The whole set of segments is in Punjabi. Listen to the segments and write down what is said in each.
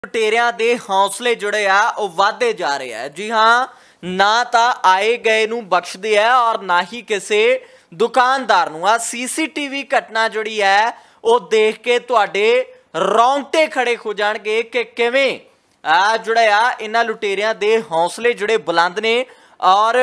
ਲੁਟੇਰਿਆਂ ਦੇ ਹੌਸਲੇ ਜਿਹੜੇ ਆ ਉਹ ਵਧਦੇ ਜਾ ਰਹੇ ਆ। ਜੀ ਹਾਂ, ਨਾ ਤਾਂ ਆਏ ਗਏ ਨੂੰ ਬਖਸ਼ਦੇ ਆ ਔਰ ਨਾ ਹੀ ਕਿਸੇ ਦੁਕਾਨਦਾਰ ਨੂੰ। ਆ ਸੀਸੀਟੀਵੀ ਘਟਨਾ ਜਿਹੜੀ ਹੈ ਉਹ ਦੇਖ ਕੇ ਤੁਹਾਡੇ ਰੌਂਗਟੇ ਖੜੇ ਹੋ ਜਾਣਗੇ ਕਿ ਕਿਵੇਂ ਜਿਹੜਾ ਆ ਇਹਨਾਂ ਲੁਟੇਰਿਆਂ ਦੇ ਹੌਸਲੇ ਜਿਹੜੇ ਬੁਲੰਦ ਨੇ ਔਰ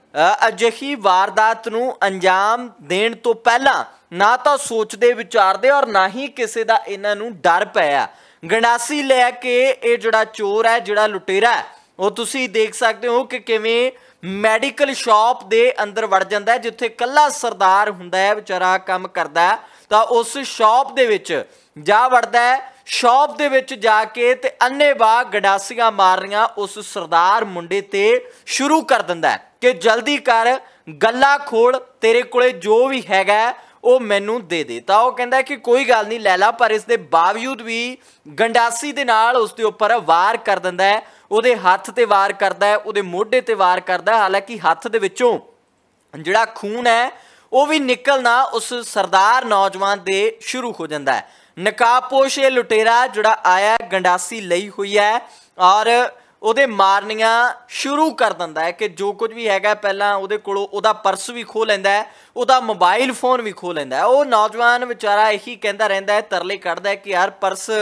ਅਜਿਹੀ ਵਾਰਦਾਤ ਨੂੰ ਅੰਜਾਮ ਦੇਣ ਤੋਂ ਪਹਿਲਾਂ ਨਾ ਤਾਂ ਸੋਚਦੇ ਵਿਚਾਰਦੇ ਔਰ ਨਾ ਹੀ ਕਿਸੇ ਦਾ ਇਹਨਾਂ ਨੂੰ ਡਰ ਪਿਆ। ਗੰਡਾਸੀ ਲੈ ਕੇ ਇਹ ਜਿਹੜਾ ਚੋਰ ਹੈ, ਜਿਹੜਾ ਲੁਟੇਰਾ ਹੈ, ਉਹ ਤੁਸੀਂ ਦੇਖ ਸਕਦੇ ਹੋ ਕਿ ਕਿਵੇਂ ਮੈਡੀਕਲ ਸ਼ਾਪ ਦੇ ਅੰਦਰ ਵੜ ਜਾਂਦਾ ਹੈ, ਜਿੱਥੇ ਕੱਲਾ ਸਰਦਾਰ ਹੁੰਦਾ ਹੈ ਵਿਚਾਰਾ ਕੰਮ ਕਰਦਾ ਹੈ, ਤਾਂ ਉਸ ਸ਼ਾਪ ਦੇ ਵਿੱਚ ਜਾ ਵੜਦਾ ਹੈ। ਸ਼ਾਪ ਦੇ ਵਿੱਚ ਜਾ ਕੇ ਤੇ ਅੰਨ੍ਹੇਵਾਹ ਗੰਡਾਸੀਆਂ ਮਾਰਨੀਆਂ ਉਸ ਸਰਦਾਰ ਮੁੰਡੇ ਤੇ ਸ਼ੁਰੂ ਕਰ ਦਿੰਦਾ ਹੈ ਕਿ ਜਲਦੀ ਕਰ, ਗੱਲਾਂ ਖੋਲ, ਤੇਰੇ ਕੋਲੇ ਜੋ ਵੀ ਹੈਗਾ ਉਹ ਮੈਨੂੰ ਦੇ ਦੇ। ਤਾਂ ਉਹ ਕਹਿੰਦਾ ਕਿ ਕੋਈ ਗੱਲ ਨਹੀਂ ਲੈ ਲਾ, ਪਰ ਇਸ ਦੇ ਬਾਵਜੂਦ ਵੀ ਗੰਡਾਸੀ ਦੇ ਨਾਲ ਉਸ ਦੇ ਉੱਪਰ ਵਾਰ ਕਰ ਦਿੰਦਾ ਹੈ। ਉਹਦੇ ਹੱਥ ਤੇ ਵਾਰ ਕਰਦਾ ਹੈ, ਉਹਦੇ ਮੋਢੇ ਤੇ ਵਾਰ ਕਰਦਾ। ਹਾਲਾਂਕਿ ਹੱਥ ਦੇ ਵਿੱਚੋਂ ਜਿਹੜਾ ਖੂਨ ਹੈ ਉਹ ਵੀ ਨਿਕਲਣਾ ਉਸ ਸਰਦਾਰ ਨੌਜਵਾਨ ਦੇ ਸ਼ੁਰੂ ਹੋ ਜਾਂਦਾ ਹੈ। ਨਕਾਬਪੋਸ਼ ਇਹ ਲੁਟੇਰਾ ਜਿਹੜਾ ਆਇਆ ਗੰਡਾਸੀ ਲਈ ਹੋਈ ਹੈ ਔਰ ਉਹਦੇ ਮਾਰਨੀਆਂ ਸ਼ੁਰੂ ਕਰ ਦਿੰਦਾ ਹੈ ਕਿ ਜੋ ਕੁਝ ਵੀ ਹੈਗਾ ਪਹਿਲਾਂ ਉਹਦੇ ਕੋਲੋਂ ਉਹਦਾ ਪਰਸ ਵੀ ਖੋਹ ਲੈਂਦਾ ਹੈ, ਉਹਦਾ ਮੋਬਾਈਲ ਫੋਨ ਵੀ ਖੋਹ ਲੈਂਦਾ ਹੈ। ਉਹ ਨੌਜਵਾਨ ਵਿਚਾਰਾ ਇਹੀ ਕਹਿੰਦਾ ਰਹਿੰਦਾ ਹੈ, ਤਰਲੇ ਕੱਢਦਾ ਹੈ ਕਿ ਯਾਰ ਪਰਸ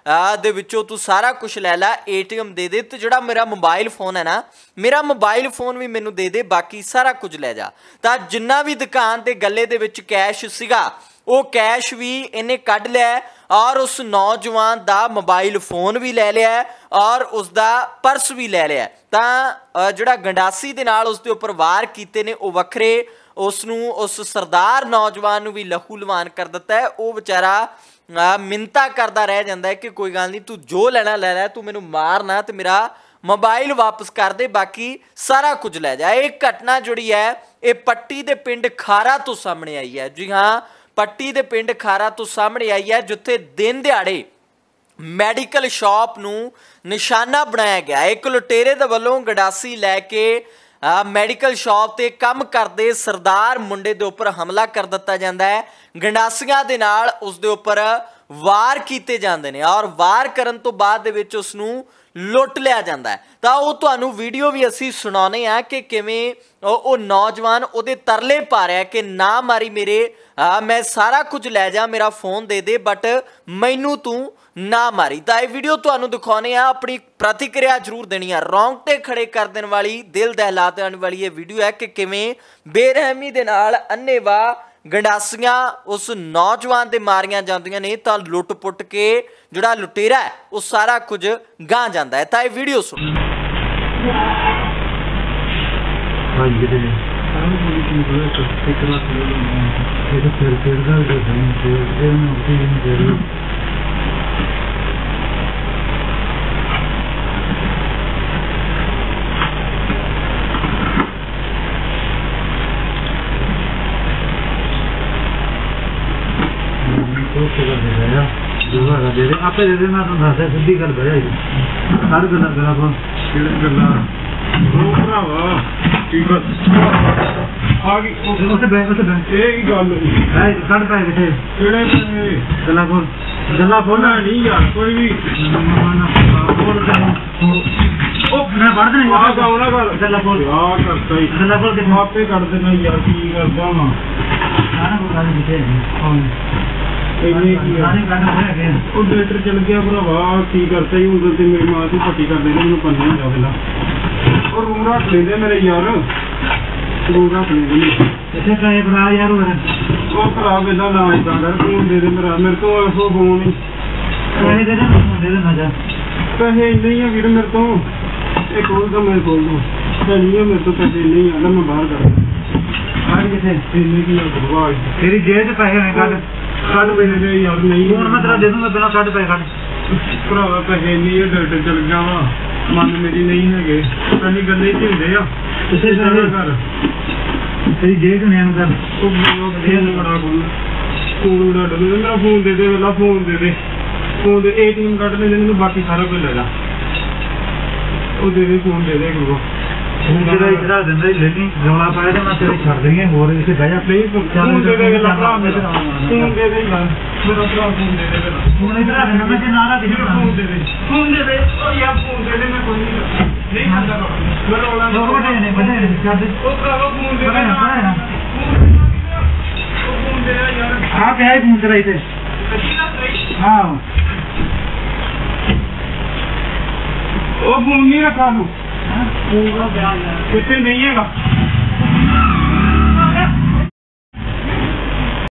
ਦੇ ਵਿੱਚੋਂ ਤੂੰ ਸਾਰਾ ਕੁਝ ਲੈ ਲੈ, ATM ਦੇ ਦੇ, ਤੇ ਜਿਹੜਾ ਮੇਰਾ ਮੋਬਾਈਲ ਫੋਨ ਹੈ ਨਾ, ਮੇਰਾ ਮੋਬਾਈਲ ਫੋਨ ਵੀ ਮੈਨੂੰ ਦੇ ਦੇ, ਬਾਕੀ ਸਾਰਾ ਕੁਝ ਲੈ ਜਾ। ਤਾਂ ਜਿੰਨਾ ਵੀ ਦੁਕਾਨ ਦੇ ਗੱਲੇ ਦੇ ਵਿੱਚ ਕੈਸ਼ ਸੀਗਾ ਉਹ ਕੈਸ਼ ਵੀ ਇਹਨੇ ਕੱਢ ਲਿਆ ਔਰ ਉਸ ਨੌਜਵਾਨ ਦਾ ਮੋਬਾਈਲ ਫੋਨ ਵੀ ਲੈ ਲਿਆ ਔਰ ਉਸ ਦਾ ਪਰਸ ਵੀ ਲੈ ਲਿਆ। ਤਾਂ ਜਿਹੜਾ ਗੰਡਾਸੀ ਦੇ ਨਾਲ ਉਸ ਦੇ ਉੱਪਰ ਵਾਰ ਕੀਤੇ ਨੇ ਉਹ ਵੱਖਰੇ ਉਸ ਨੂੰ, ਉਸ ਸਰਦਾਰ ਨੌਜਵਾਨ ਨੂੰ ਵੀ ਲਹੂ ਲੁਹਾਨ ਕਰ ਦਿੱਤਾ ਹੈ। ਉਹ ਵਿਚਾਰਾ ਮਿੰਨਤਾਂ ਕਰਦਾ ਰਹਿ ਜਾਂਦਾ ਹੈ ਕਿ ਕੋਈ ਗੱਲ ਨਹੀਂ, ਤੂੰ ਜੋ ਲੈਣਾ ਲੈ ਲੈ, ਤੂੰ ਮੈਨੂੰ ਮਾਰ ਨਾ ਤੇ ਮੇਰਾ ਮੋਬਾਈਲ ਵਾਪਸ ਕਰ ਦੇ, ਬਾਕੀ ਸਾਰਾ ਕੁਝ ਲੈ ਜਾ। ਇਹ ਘਟਨਾ ਜਿਹੜੀ ਹੈ ਇਹ ਪੱਟੀ ਦੇ ਪਿੰਡ ਖਾਰਾ ਤੋਂ ਸਾਹਮਣੇ ਆਈ ਹੈ। ਜੀ ਹਾਂ, ਪੱਟੀ ਦੇ ਪਿੰਡ ਖਾਰਾ ਤੋਂ ਸਾਹਮਣੇ ਆਈ ਹੈ, ਜਿੱਥੇ ਦਿਨ ਦਿਹਾੜੇ ਮੈਡੀਕਲ ਸ਼ਾਪ ਨੂੰ ਨਿਸ਼ਾਨਾ ਬਣਾਇਆ ਗਿਆ। ਇੱਕ ਲੁਟੇਰੇ ਦੇ ਵੱਲੋਂ ਗੰਡਾਸੀ ਲੈ ਕੇ ਮੈਡੀਕਲ ਸ਼ਾਪ ਤੇ ਕੰਮ ਕਰਦੇ ਸਰਦਾਰ ਮੁੰਡੇ ਦੇ ਉੱਪਰ ਹਮਲਾ ਕਰ ਦਿੱਤਾ ਜਾਂਦਾ ਹੈ। ਗੰਡਾਸੀਆਂ ਦੇ ਨਾਲ ਉਸ ਦੇ ਉੱਪਰ ਵਾਰ ਕੀਤੇ ਜਾਂਦੇ ਨੇ ਔਰ ਵਾਰ ਕਰਨ ਤੋਂ ਬਾਅਦ ਦੇ ਵਿੱਚ ਉਸ ਨੂੰ ਲੁੱਟ ਲਿਆ ਜਾਂਦਾ ਹੈ। ਤਾਂ ਉਹ ਤੁਹਾਨੂੰ ਵੀਡੀਓ ਵੀ ਅਸੀਂ ਸੁਣਾਉਂਦੇ ਹਾਂ ਕਿ ਕਿਵੇਂ ਉਹ ਨੌਜਵਾਨ ਉਹਦੇ ਤਰਲੇ ਪਾ ਰਿਹਾ ਕਿ ਨਾ ਮਾਰੀ ਮੇਰੇ, ਮੈਂ ਸਾਰਾ ਕੁਝ ਲੈ ਜਾ, ਮੇਰਾ ਫੋਨ ਦੇ ਦੇ, ਬਟ ਮੈਨੂੰ ਤੂੰ ਨਾ ਮਾਰੀ। ਤਾਂ ਇਹ ਵੀਡੀਓ ਤੁਹਾਨੂੰ ਦਿਖਾਉਣੇ ਆ, ਆਪਣੀ ਪ੍ਰਤੀਕਿਰਿਆ ਜ਼ਰੂਰ ਦੇਣੀ ਆ। ਰੌਂਗਟੇ ਖੜੇ ਕਰ ਦੇਣ ਵਾਲੀ, ਦਿਲ ਦਹਿਲਾ ਦੇਣ ਵਾਲੀ ਇਹ ਵੀਡੀਓ ਹੈ ਕਿ ਕਿਵੇਂ ਬੇਰਹਿਮੀ ਦੇ ਨਾਲ ਅੰਨ੍ਹੇਵਾਹ ਗੰਡਾਸੀਆਂ ਉਸ ਨੌਜਵਾਨ ਦੇ ਮਾਰੀਆਂ ਜਾਂਦੀਆਂ ਨੇ ਤਾਂ ਲੁੱਟ ਪੁੱਟ ਕੇ ਜਿਹੜਾ ਲੁਟੇਰਾ ਹੈ ਉਹ ਸਾਰਾ ਕੁਝ ਗਾਂ ਜਾਂਦਾ ਹੈ। ਤਾਂ ਇਹ ਵੀਡੀਓ ਸੁਣੋ। आपे दे देना तो दस सीधी गल बह जाएगी हर गल्ला गला को किहड़े गल्ला ओ भरावा की बस आ गई उसे बैठ ए की गल है कट पै किथे किहड़े पे गल्ला बोलना नहीं यार कोई भी बोल ओ मैं पढ़ दे आ गावना कर गल्ला बोल आ करता ही गल्ला बोल के आपे कर देना यार की करदा हां सारा को गल किथे कौन ਡਾਕਟਰ ਚਲ ਗਿਆ ਭਰਾਵਾ, ਕੀ ਕਰਤਾ ਹੀ ਉਦੋਂ ਤੇ ਮੇਰੀ ਮਾਂ ਦੀ ਪੱਟੀ ਕਰਦੇ ਨੇ, ਮੈਨੂੰ ਪੰਨੇ ਜਾ ਪਹਿਲਾਂ ਉਹ ਰੂਮ ਰੱਖ ਲੈਂਦੇ ਮੇਰੇ ਯਾਰ, ਰੂਮ ਰੱਖ ਲੈਂਦੇ ਇੱਥੇ ਕਾਏ ਭਰਾ ਯਾਰ ਉਹ ਭਰਾ ਵੇਲਾ ਨਾ ਇਦਾਂ ਕਰ, ਫੋਨ ਦੇ ਦੇ ਮੇਰਾ, ਮੇਰੇ ਤੋਂ ਇਹੋ ਫੋਨ ਹੀ ਪੈਸੇ ਦੇ ਦੇ ਨਾ ਜਾ, ਪੈਸੇ ਨਹੀਂ ਆ ਵੀਰ ਮੇਰੇ ਤੋਂ, ਇਹ ਕੋਲ ਤਾਂ ਮੈਂ ਕੋਲ ਨੂੰ ਨਹੀਂ ਮੇਰੇ ਤੋਂ ਪੈਸੇ ਨਹੀਂ ਆਉਂਦਾ, ਮੈਂ ਬਾਹਰ ਕਰ ਕਿੱਥੇ ਇੰਨੇ ਕੀ ਭਗਵਾਨ ਤੇਰੀ ਜੇਬ 'ਚ ਪੈਸੇ ਨੇ ਕੱਢ ਕੱਢ ਪੈਸੇ ਯਾਰ, ਨਹੀਂ ਹੁਣ ਮੈਂ ਤੇਰਾ ਦੇ ਦੂੰਗਾ, ਪਹਿਲਾਂ ਕੱਢ ਪੈਸੇ ਕੱਢ ਭਰਾਵਾ, ਪੈਸੇ ਨਹੀਂ, ਡਾਕਟਰ ਚਲ ਗਿਆ ਵਾ, ਮਨ ਮੇਰੀ ਨਹੀਂ ਹੈਗੇ, ਪਹਿਲੀ ਗੱਲੇ ਚ ਹੁੰਦੇ ਆ ਕਿਸੇ ਕਰ ਤੇਰੀ ਜੇਬ 'ਚ ਨਿਆਣ ਕਰ ਉਹ ਬੜਾ ਕੋਲ ਫੋਨ ਕੱਢ ਦੇ, ਮੇਰਾ ਫੋਨ ਦੇ ਦੇ, ਵੇਲਾ ਫੋਨ ਦੇ ਦੇ, ਫੋਨ ਦੇ ATM ਕੱਢ ਲੈ ਮੈਨੂੰ, ਬਾਕੀ ਸਾਰਾ ਕੁਝ ਲੈ ਜਾ, ਉਹ ਦੇ ਦੇ, ਫੋਨ ਦੇ ਦੇ ਗੁਰੂ ਜਿਹੜਾ ਇਧਰ ਦਿੰਦਾ ਲੈ ਲਈ ਰੌਲਾ ਪਾਇਆ ਤੇ ਮੈਂ ਤੇਰੇ ਛੱਡ ਦਈਏ ਹੋਰ ਇੱਥੇ ਬਹਿ ਜਾ ਪਲੀਜ਼ ਫੋਨ ਦੇ ਦੇ ਲੱਗਾ ਫੋਨ ਦੇ ਦੇ ਮੇਰਾ ਭਰਾ ਫੋਨ ਦੇ ਦੇ ਫੋਨ ਇਧਰ ਆ ਮੈਂ ਤੇ ਨਾਰਾ ਦੇ ਫੋਨ ਦੇ ਦੇ ਉਹ ਯਾਰ ਫੋਨ ਦੇ ਦੇ ਮੈਂ ਕੋਈ ਨਹੀਂ ਖਾਂਦਾ ਮੈਂ ਰੌਲਾ ਨਹੀਂ ਬੜੇ ਕਰ ਦੇ ਉਹ ਭਰਾਵਾ ਫੋਨ ਦੇ ਦੇ ਫੋਨ ਦੇ ਯਾਰ ਆ ਪਿਆ ਫੋਨ ਤੇਰਾ ਇੱਥੇ ਹਾਂ ਉਹ ਫੋਨ ਨਹੀਂ ਰੱਖਾ ਤੂੰ ਕਿੱਥੇ ਨਹੀਂ ਹੈਗਾ